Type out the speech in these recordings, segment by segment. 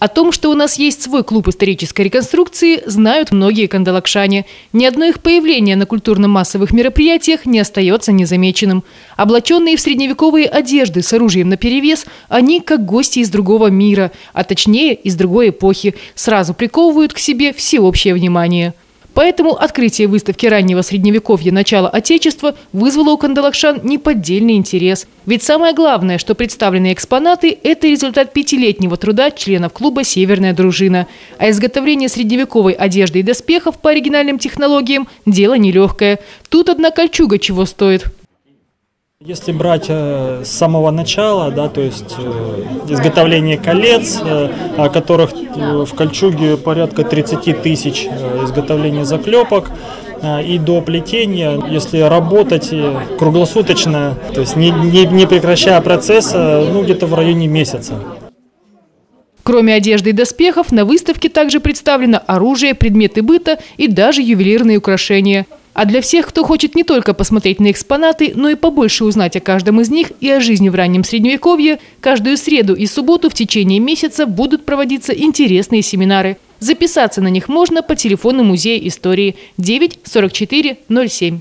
О том, что у нас есть свой клуб исторической реконструкции, знают многие кандалакшане. Ни одно их появление на культурно-массовых мероприятиях не остается незамеченным. Облаченные в средневековые одежды с оружием наперевес, они, как гости из другого мира, а точнее из другой эпохи, сразу приковывают к себе всеобщее внимание. Поэтому открытие выставки раннего средневековья начала Отечества вызвало у кандалакшан неподдельный интерес. Ведь самое главное, что представленные экспонаты – это результат 5-летнего труда членов клуба «Северная дружина». А изготовление средневековой одежды и доспехов по оригинальным технологиям – дело нелегкое. Тут одна кольчуга чего стоит. Если брать с самого начала, да, то есть изготовление колец, о которых в кольчуге порядка 30 тысяч, изготовление заклепок и до плетения, если работать круглосуточно, то есть не прекращая процесса, где-то в районе месяца. Кроме одежды и доспехов, на выставке также представлено оружие, предметы быта и даже ювелирные украшения. А для всех, кто хочет не только посмотреть на экспонаты, но и побольше узнать о каждом из них и о жизни в раннем Средневековье, каждую среду и субботу в течение месяца будут проводиться интересные семинары. Записаться на них можно по телефону Музея истории 9 44 07.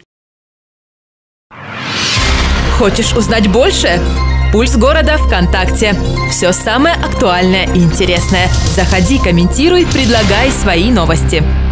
Хочешь узнать больше? Пульс города ВКонтакте. Все самое актуальное и интересное. Заходи, комментируй, предлагай свои новости.